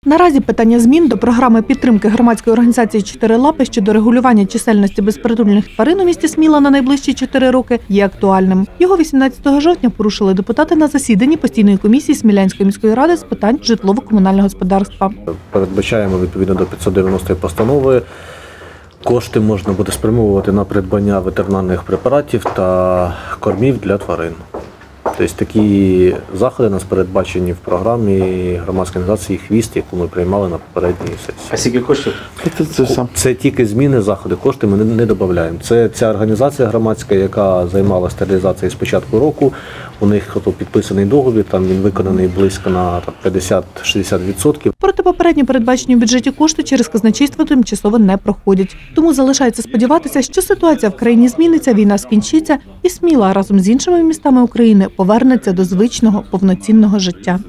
Наразі питання змін до програми підтримки громадської організації «Чотири лапи» щодо регулювання чисельності безпритульних тварин у місті Сміла на найближчі 4 роки є актуальним. Його 18 жовтня порушили депутати на засіданні постійної комісії Смілянської міської ради з питань житлово-комунального господарства. Передбачаємо відповідно до 590 постанови. Кошти можна буде спрямовувати на придбання ветеринарних препаратів та кормів для тварин. Тобто такі заходи у нас передбачені в програмі громадської організації «Хвіст», яку ми приймали на попередній сесії. А скільки коштів? Це тільки зміни, заходи, кошти ми не додаємо. Це ця організація громадська, яка займалася стерилізацією з початку року. У них підписаний договір, там він виконаний близько на 50-60%. Проте попередньо передбачені у бюджеті кошти через казначейство тимчасово не проходять. Тому залишається сподіватися, що ситуація в країні зміниться, війна скінчиться і Сміла разом з іншими містами України повернеться до звичного повноцінного життя.